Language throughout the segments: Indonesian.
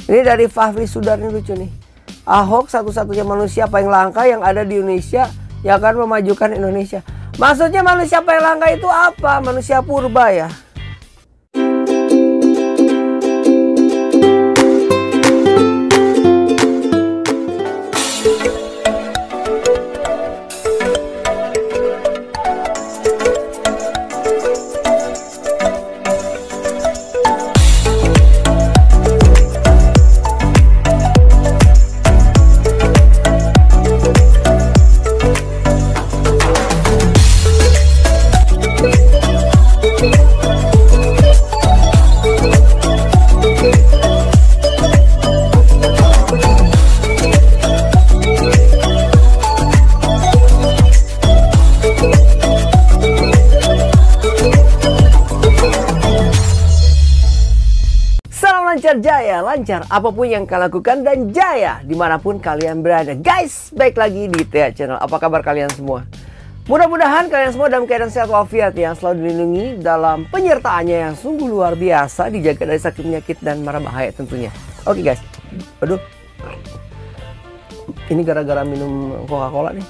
Ini dari Fahri Sudar, ini lucu nih. Ahok satu-satunya manusia paling langka yang ada di Indonesia yang akan memajukan Indonesia. Maksudnya manusia paling langka itu apa? Manusia purba ya? Lancar jaya, lancar apapun yang kalian lakukan dan jaya dimanapun kalian berada. Guys, baik lagi di Tia Channel. Apa kabar kalian semua? Mudah-mudahan kalian semua dalam keadaan sehat walafiat, yang selalu dilindungi dalam penyertaannya yang sungguh luar biasa, dijaga dari sakit penyakit dan mara bahaya tentunya. Oke guys, aduh, ini gara-gara minum Coca-Cola nih.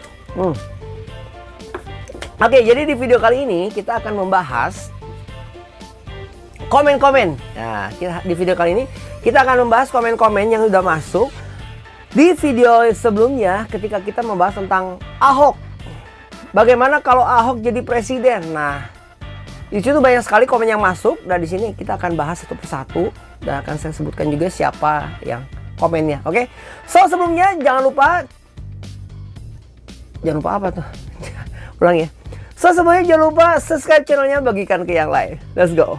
Oke, jadi di video kali ini kita akan membahas komen-komen. Nah, di video kali ini kita akan membahas komen-komen yang sudah masuk di video sebelumnya ketika kita membahas tentang Ahok. Bagaimana kalau Ahok jadi presiden? Nah, di situ banyak sekali komen yang masuk dan di sini kita akan bahas satu persatu dan akan saya sebutkan juga siapa yang komennya. Oke. So, sebelumnya jangan lupa apa tuh? Ulang ya. So, sebelumnya jangan lupa subscribe channelnya, bagikan ke yang lain. Let's go.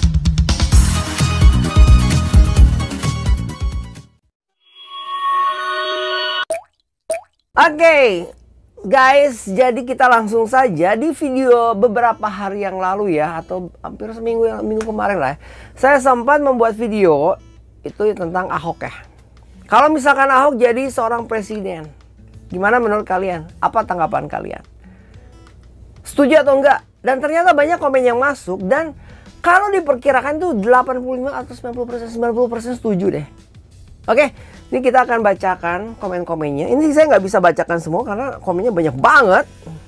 Oke, guys, jadi kita langsung saja di video beberapa hari yang lalu ya, atau hampir minggu kemarin lah ya, saya sempat membuat video itu tentang Ahok ya. Kalau misalkan Ahok jadi seorang presiden, gimana menurut kalian? Apa tanggapan kalian? Setuju atau enggak? Dan ternyata banyak komen yang masuk, dan kalau diperkirakan tuh 85 atau 90% setuju deh. Oke, ini kita akan bacakan komen-komennya. Ini saya nggak bisa bacakan semua karena komennya banyak banget.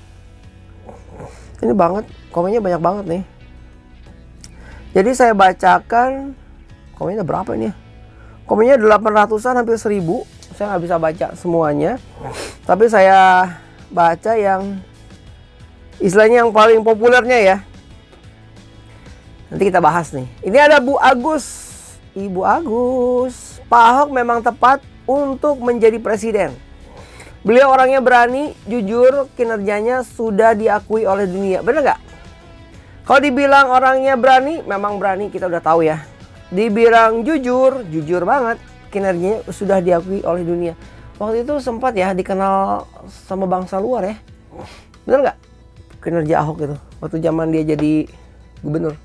Ini komennya banyak banget nih. Jadi saya bacakan komennya berapa ini ya? Komennya 800-an, hampir 1000. Saya nggak bisa baca semuanya. Tapi saya baca yang istilahnya yang paling populernya ya. Nanti kita bahas nih. Ini ada Bu Agus. Ibu Agus, Pak Ahok memang tepat untuk menjadi presiden. Beliau orangnya berani, jujur, kinerjanya sudah diakui oleh dunia. Bener gak? Kalau dibilang orangnya berani, memang berani, kita udah tahu ya. Dibilang jujur, jujur banget, kinerjanya sudah diakui oleh dunia. Waktu itu sempat ya dikenal sama bangsa luar ya. Bener gak? Kinerja Ahok itu, waktu zaman dia jadi gubernur.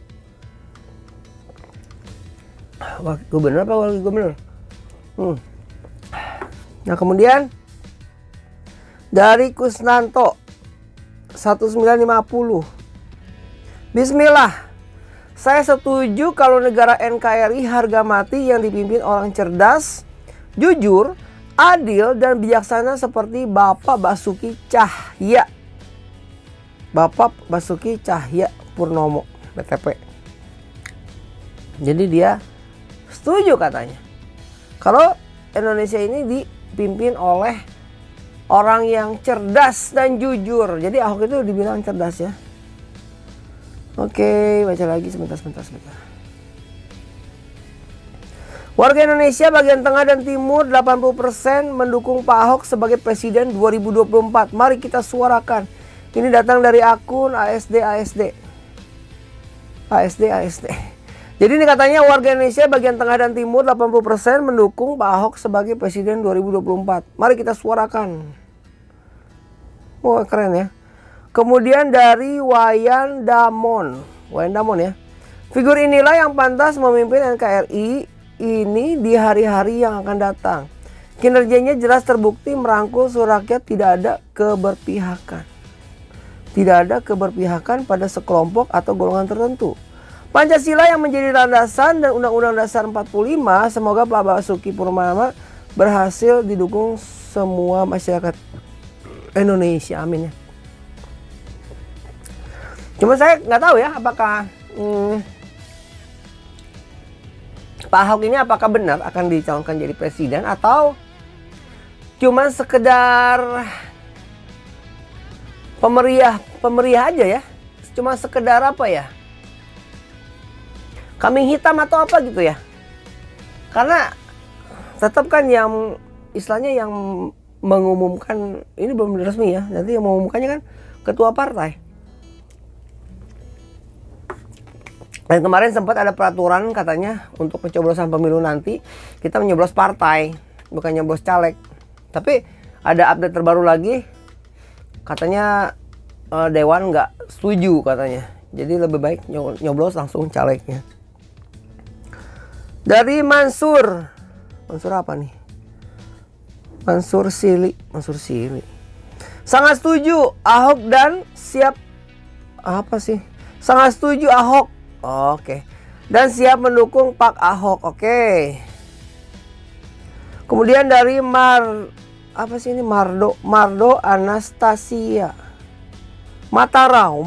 Gubernur apa wakil gubernur? Nah, kemudian dari Kusnanto 1950. Bismillah. Saya setuju kalau negara NKRI harga mati yang dipimpin orang cerdas, jujur, adil dan bijaksana seperti Bapak Basuki Cahaya. Bapak Basuki Cahaya Purnomo, BTP. Jadi dia setuju katanya kalau Indonesia ini dipimpin oleh orang yang cerdas dan jujur. Jadi Ahok itu dibilang cerdas ya. Oke, baca lagi sebentar. Warga Indonesia bagian tengah dan timur 80% mendukung Pak Ahok sebagai presiden 2024. Mari kita suarakan. Ini datang dari akun ASD. Jadi ini katanya warga Indonesia bagian tengah dan timur 80% mendukung Pak Ahok sebagai presiden 2024. Mari kita suarakan. Wah, keren ya. Kemudian dari Wayan Damon ya. Figur inilah yang pantas memimpin NKRI ini di hari-hari yang akan datang. Kinerjanya jelas terbukti merangkul seluruh rakyat, tidak ada keberpihakan. Tidak ada keberpihakan pada sekelompok atau golongan tertentu. Pancasila yang menjadi landasan dan Undang-Undang Dasar 45, semoga Pak Basuki Purnama berhasil didukung semua masyarakat Indonesia. Amin ya. Cuma saya nggak tahu ya apakah Pak Ahok ini apakah benar akan dicalonkan jadi presiden atau cuma sekedar pemeriah aja ya. Cuma sekedar apa ya? Kambing hitam atau apa gitu ya. Karena tetap kan yang istilahnya yang mengumumkan ini belum resmi ya. Nanti yang mengumumkannya kan ketua partai. Dan kemarin sempat ada peraturan katanya untuk pencoblosan pemilu nanti kita menyoblos partai, bukan nyoblos caleg. Tapi ada update terbaru lagi, katanya Dewan nggak setuju katanya. Jadi lebih baik nyoblos langsung calegnya. Dari Mansur apa nih? Mansur Sili. Sangat setuju Ahok dan siap apa sih? Sangat setuju Ahok. Oke. Dan siap mendukung Pak Ahok. Oke. Kemudian dari Mardo Anastasia Matarau.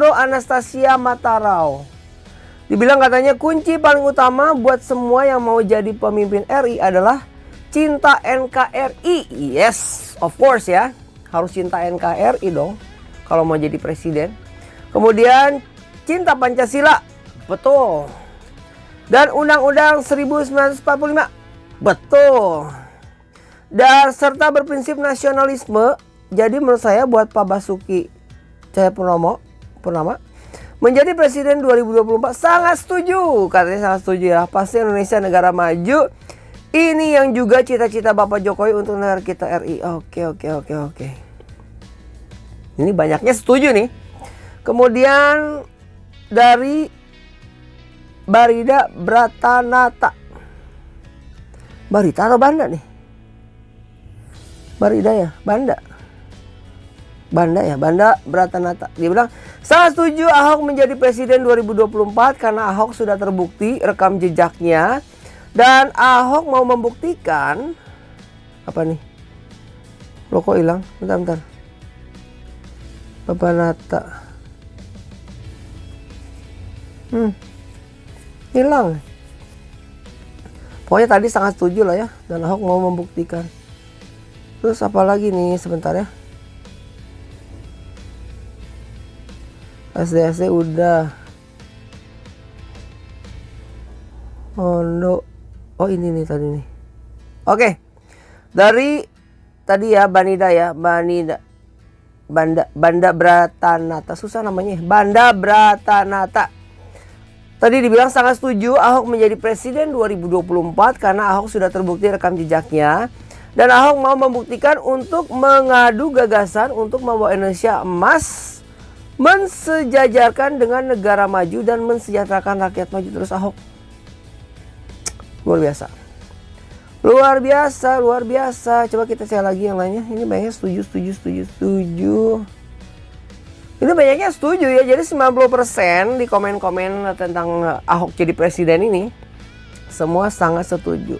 Dibilang katanya kunci paling utama buat semua yang mau jadi pemimpin RI adalah cinta NKRI. Yes, of course ya. Harus cinta NKRI dong kalau mau jadi presiden. Kemudian cinta Pancasila. Betul. Dan Undang-Undang 1945. Betul. Dan serta berprinsip nasionalisme. Jadi menurut saya buat Pak Basuki Cahayapurnama menjadi presiden 2024 sangat setuju. Katanya sangat setuju ya. Pasti Indonesia negara maju. Ini yang juga cita-cita Bapak Jokowi untuk negara kita RI. Oke. Ini banyaknya setuju nih. Kemudian dari Barida Bratanata. Barita atau Banda nih? Barida ya, Banda Bratanata. Dia bilang sangat setuju Ahok menjadi presiden 2024 karena Ahok sudah terbukti rekam jejaknya dan Ahok mau membuktikan apa nih? Lo kok hilang? Bentar. Bapak Nata. Hilang. Pokoknya tadi sangat setuju lah ya dan Ahok mau membuktikan. Terus apa lagi nih sebentar ya? SD udah. Oh ini nih tadi nih. Oke. Dari tadi ya Banda Bratanata. Susah namanya. Banda Bratanata. Tadi dibilang sangat setuju Ahok menjadi presiden 2024 karena Ahok sudah terbukti rekam jejaknya. Dan Ahok mau membuktikan untuk mengadu gagasan untuk membawa Indonesia emas, mensejajarkan dengan negara maju dan mensejahterakan rakyat maju. Terus Ahok luar biasa. Coba kita cek lagi yang lainnya. Ini banyaknya setuju. Ini banyaknya setuju ya. Jadi 90% di komen-komen tentang Ahok jadi presiden ini semua sangat setuju.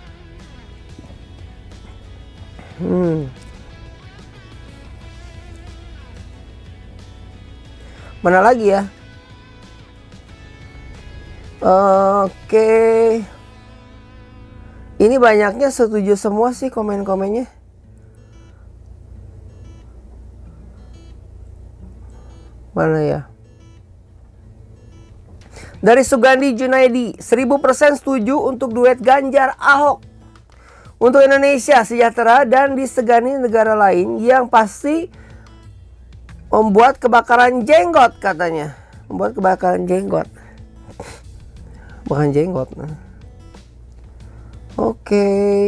Mana lagi ya? Oke. Ini banyaknya setuju semua sih komen-komennya. Mana ya? Dari Sugandi Junaidi, 1000% setuju untuk duet Ganjar Ahok. Untuk Indonesia sejahtera dan disegani negara lain yang pasti membuat kebakaran jenggot katanya. Membuat kebakaran jenggot. Bukan jenggot. Oke.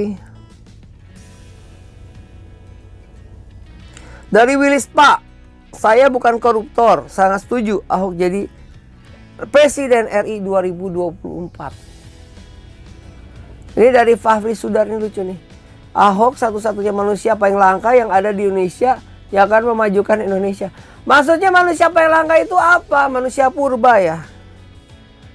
Dari Willis Pak, saya bukan koruptor, sangat setuju Ahok jadi presiden RI 2024. Ini dari Fahri Sudar, ini lucu nih. Ahok satu-satunya manusia paling langka yang ada di Indonesia yang akan memajukan Indonesia. Maksudnya manusia paling langka itu apa? Manusia purba ya?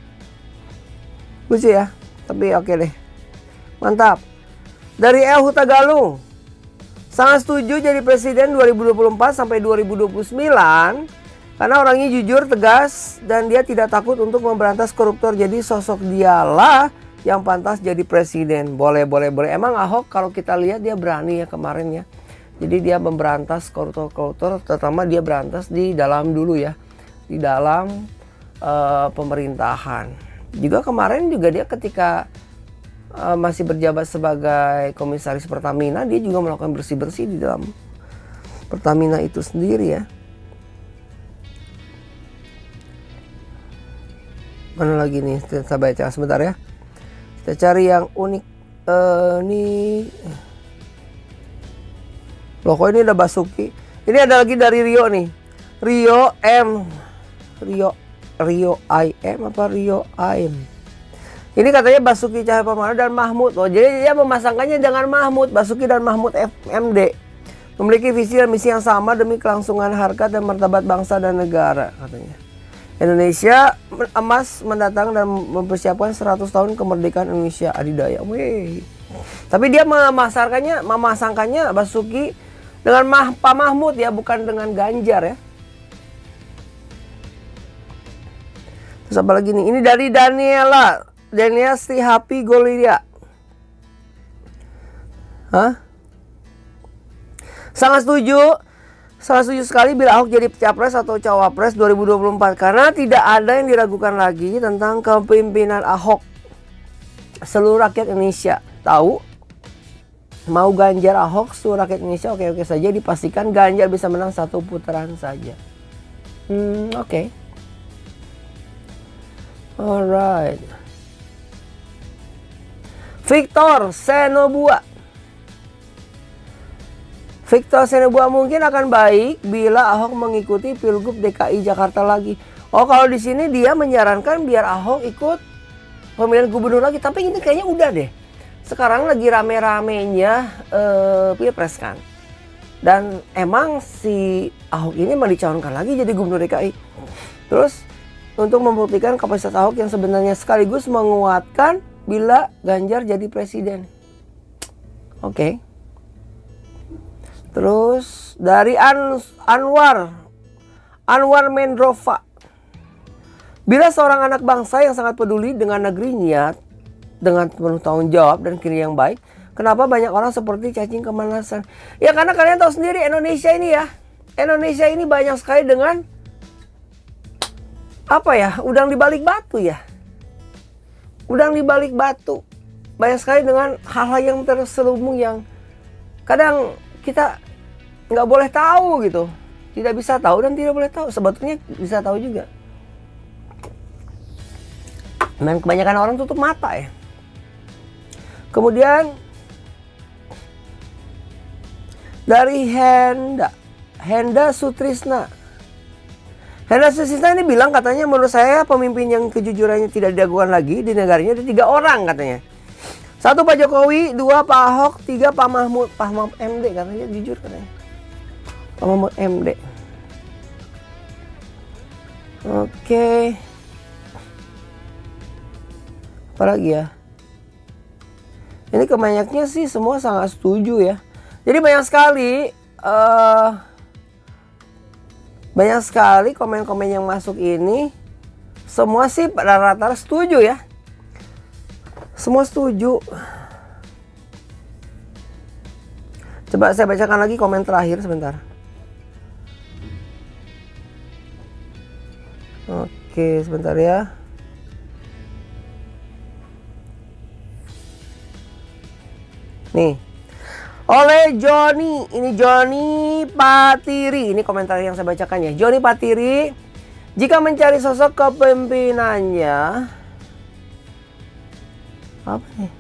Lucu ya, tapi oke deh. Mantap. Dari El Hutagalung, sangat setuju jadi presiden 2024 sampai 2029 karena orangnya jujur, tegas, dan dia tidak takut untuk memberantas koruptor. Jadi sosok dialah yang pantas jadi presiden. Boleh. Emang Ahok kalau kita lihat dia berani ya kemarin ya. Jadi dia memberantas koruptor, terutama dia berantas di dalam dulu ya, di dalam pemerintahan. Juga kemarin juga dia ketika masih berjabat sebagai komisaris Pertamina, dia juga melakukan bersih-bersih di dalam Pertamina itu sendiri ya. Mana lagi nih, kita baca sebentar ya. Kita cari yang unik. Nih loh, kok ini ada Basuki. Ini ada lagi dari Rio nih. Rio IM apa Rio AIM. Ini katanya Basuki Cahayapurnama dan Mahmud. Oh, jadi dia memasangkannya dengan Mahmud, Basuki dan Mahmud MD. Memiliki visi dan misi yang sama demi kelangsungan harkat dan martabat bangsa dan negara, katanya. Indonesia emas mendatang dan mempersiapkan 100 tahun kemerdekaan Indonesia adidaya. Wih. Tapi dia memasangkannya Basuki dengan Pak Mahmud ya, bukan dengan Ganjar ya. Terus apa lagi nih? Ini dari Daniela Stihapi Goliria. Sangat setuju sekali bila Ahok jadi capres atau cawapres 2024 karena tidak ada yang diragukan lagi tentang kepemimpinan Ahok. Seluruh rakyat Indonesia tahu, mau Ganjar Ahok, seluruh rakyat Indonesia oke saja, dipastikan Ganjar bisa menang 1 putaran saja. Oke. Alright. Victor Senobua mungkin akan baik bila Ahok mengikuti Pilgub DKI Jakarta lagi. Oh, kalau di sini dia menyarankan biar Ahok ikut pemilihan gubernur lagi, tapi ini kayaknya udah deh. Sekarang lagi rame-ramenya Pilpres kan. Dan emang si Ahok ini mau dicalonkan lagi jadi gubernur DKI. Terus untuk membuktikan kapasitas Ahok yang sebenarnya sekaligus menguatkan bila Ganjar jadi presiden. Oke. Terus dari Anwar Mendrova. Bila seorang anak bangsa yang sangat peduli dengan negerinya, dengan penuh tanggung jawab dan kinerja yang baik, kenapa banyak orang seperti cacing kemanasan? Ya karena kalian tahu sendiri Indonesia ini ya. Indonesia ini banyak sekali dengan udang di balik batu ya. Udang di balik batu. Banyak sekali dengan hal-hal yang terselubung yang kadang kita nggak boleh tahu gitu. Tidak bisa tahu dan tidak boleh tahu. Sebetulnya bisa tahu juga. Dan kebanyakan orang tutup mata ya. Kemudian dari Henda Sutrisna. Henda Sutrisna ini bilang katanya menurut saya pemimpin yang kejujurannya tidak diragukan lagi di negaranya ada 3 orang katanya. 1 Pak Jokowi, 2 Pak Ahok, 3 Pak Mahmud MD katanya, jujur katanya. Pak Mahmud MD. Oke. Apa lagi ya? Ini kebanyakannya sih semua sangat setuju ya. Jadi banyak sekali komen-komen yang masuk ini. Semua sih rata-rata setuju ya. Semua setuju. Coba saya bacakan lagi komen terakhir sebentar. Oke, sebentar ya. Nih. Oleh Joni, ini Joni Patiri. Ini komentar yang saya bacakan ya. Joni Patiri, jika mencari sosok kepemimpinannya, apa nih?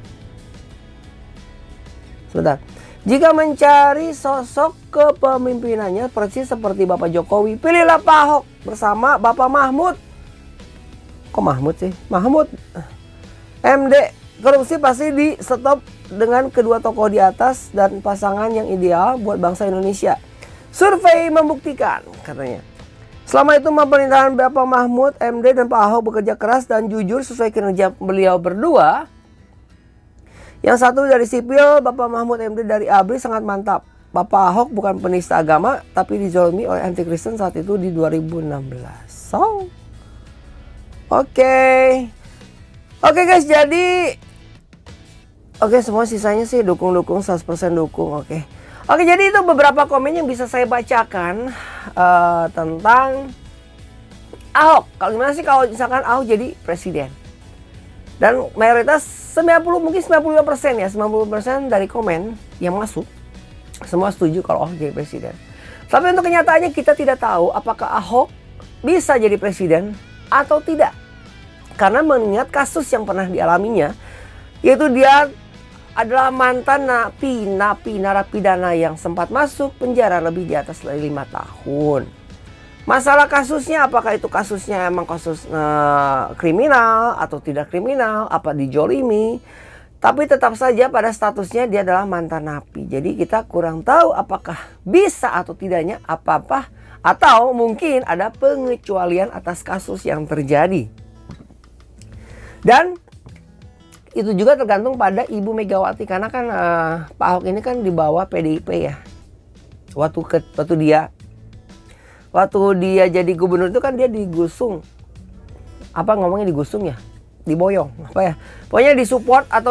Sebentar. Jika mencari sosok kepemimpinannya persis seperti Bapak Jokowi, pilihlah Pak Ahok bersama Bapak Mahmud. Kok Mahmud sih? Mahmud MD. Korupsi pasti di stop dengan kedua tokoh di atas dan pasangan yang ideal buat bangsa Indonesia. Survei membuktikan, katanya. Selama itu pemerintahan Bapak Mahfud MD dan Pak Ahok bekerja keras dan jujur sesuai kinerja beliau berdua. Yang satu dari sipil, Bapak Mahfud MD dari ABRI sangat mantap. Bapak Ahok bukan penista agama, tapi dizolimi oleh anti-Kristen saat itu di 2016. So, oke guys, jadi semua sisanya sih dukung 100% dukung. Oke, jadi itu beberapa komen yang bisa saya bacakan tentang Ahok. Kalau gimana sih kalau misalkan Ahok jadi presiden? Dan mayoritas 95% ya, 90% dari komen yang masuk semua setuju kalau Ahok jadi presiden. Tapi untuk kenyataannya kita tidak tahu apakah Ahok bisa jadi presiden atau tidak. Karena mengingat kasus yang pernah dialaminya, yaitu dia adalah mantan narapidana yang sempat masuk penjara lebih di atas dari 5 tahun. Masalah kasusnya, apakah itu kasusnya emang kasus kriminal atau tidak kriminal, apa dijolimi. Tapi tetap saja pada statusnya dia adalah mantan napi. Jadi kita kurang tahu apakah bisa atau tidaknya apa-apa. Atau mungkin ada pengecualian atas kasus yang terjadi. Dan itu juga tergantung pada Ibu Megawati. Karena kan Pak Ahok ini kan di bawah PDIP ya. Waktu dia jadi gubernur itu kan dia digusung. Apa ngomongnya digusung ya? Diboyong. Apa ya? Pokoknya disupport atau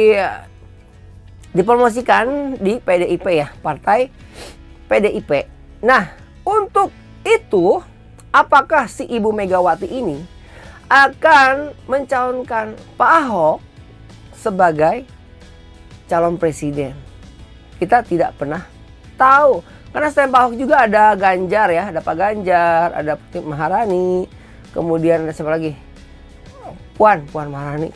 dipromosikan di PDIP ya. Partai PDIP. Nah, untuk itu apakah si Ibu Megawati ini akan mencalonkan Pak Ahok sebagai calon presiden? Kita tidak pernah tahu. Karena selain Pak Ahok juga ada Ganjar ya, ada Pak Ganjar, ada Puan Maharani, kemudian ada siapa lagi? Puan Maharani.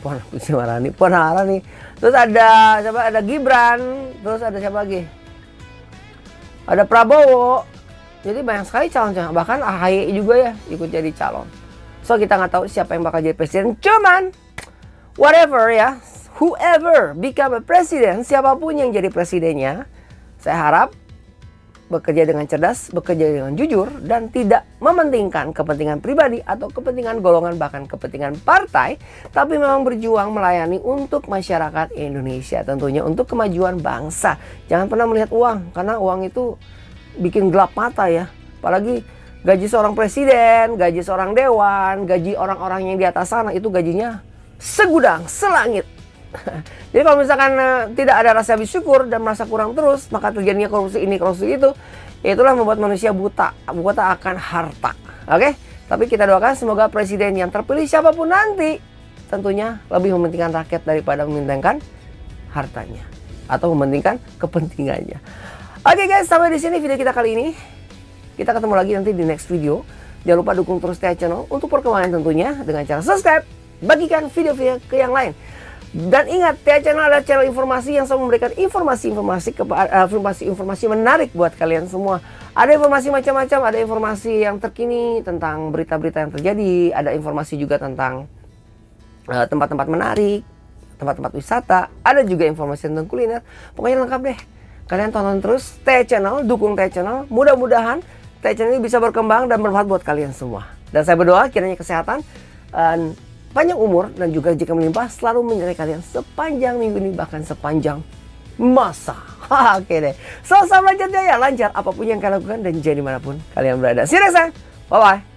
Terus ada siapa? Ada Gibran, terus ada siapa lagi? Ada Prabowo. Jadi banyak sekali calon-calon, bahkan AHY juga ya ikut jadi calon. So kita nggak tahu siapa yang bakal jadi presiden. Cuman whatever ya, whoever become a president, siapapun yang jadi presidennya, saya harap bekerja dengan cerdas, bekerja dengan jujur, dan tidak mementingkan kepentingan pribadi atau kepentingan golongan, bahkan kepentingan partai, tapi memang berjuang melayani untuk masyarakat Indonesia, tentunya untuk kemajuan bangsa. Jangan pernah melihat uang, karena uang itu bikin gelap mata ya. Apalagi gaji seorang presiden, gaji seorang dewan, gaji orang-orang yang di atas sana itu gajinya segudang, selangit. Jadi kalau misalkan tidak ada rasa bersyukur dan merasa kurang terus, maka terjadinya korupsi ini, korupsi itu. Itulah membuat manusia buta akan harta. Oke? Tapi kita doakan semoga presiden yang terpilih siapapun nanti tentunya lebih mementingkan rakyat daripada mementingkan hartanya atau mementingkan kepentingannya. Oke guys, sampai di sini video kita kali ini. Kita ketemu lagi nanti di next video. Jangan lupa dukung terus TH Channel untuk perkembangan tentunya dengan cara subscribe, bagikan video-video ke yang lain. Dan ingat, TH Channel adalah channel informasi yang selalu memberikan informasi menarik buat kalian semua. Ada informasi macam-macam, ada informasi yang terkini tentang berita-berita yang terjadi, ada informasi juga tentang tempat-tempat menarik, tempat-tempat wisata, ada juga informasi tentang kuliner. Pokoknya lengkap deh. Kalian tonton terus TH Channel, dukung TH Channel. Mudah-mudahan TH Channel ini bisa berkembang dan bermanfaat buat kalian semua. Dan saya berdoa kiranya kesehatan, panjang umur, dan juga jika melimpah selalu menyertai kalian sepanjang minggu ini, bahkan sepanjang masa. Oke deh. So, selamat lancar jaya, lancar apapun yang kalian lakukan dan jadi manapun kalian berada. See you next time. Bye-bye.